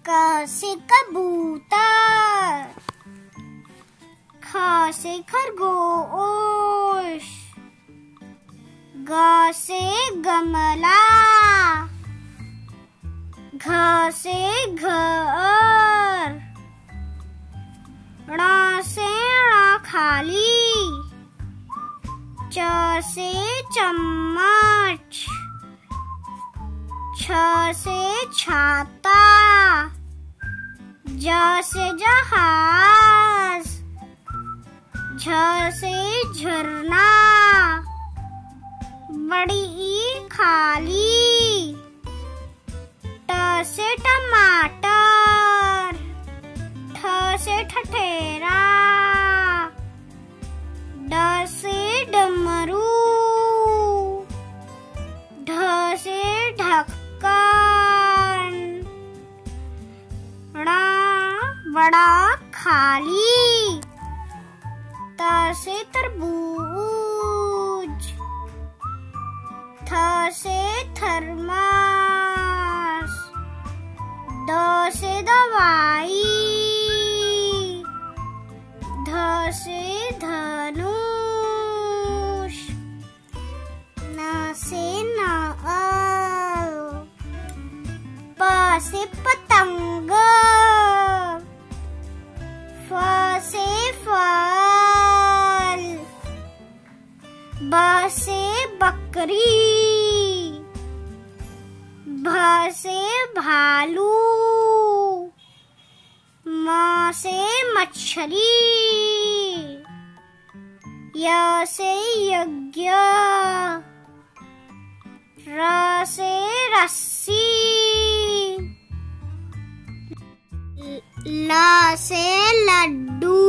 क से कबूतर, ख से खरगोश, ग से गमला, घ से घर, ण से खाली, च से चम्मच, छ से छाता, ज से जहाज, झ से झरना, बड़ी ई खाली, ट से टमाटर, ठ से ठठेरा, ड से डमरू, ढ से ढक्कन, ण बड़ा खाली, त से तरबूज, थ से थर्मस, द से दवाई, ध से धनुष, न से नाव, प से पतंग, फ से फल, ब से बकरी, भ से भालू, म से मछली, य से यज्ञ, र से रस्सी, ल से लड्डू,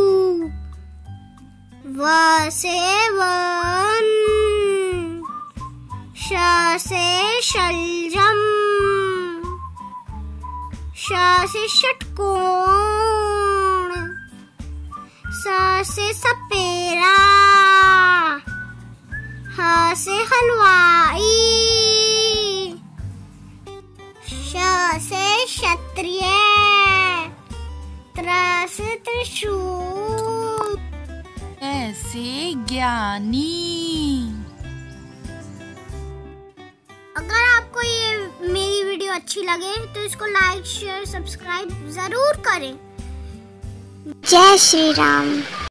व से वन, श से शलजम, श से षटकोण, स से सपेरा, ह से हलवाई, श से क्षत्रिय, त्र से त्रिशूल, ऐसे ज्ञानी। अगर आपको ये मेरी वीडियो अच्छी लगे तो इसको लाइक, शेयर, सब्सक्राइब जरूर करें। जय श्री राम।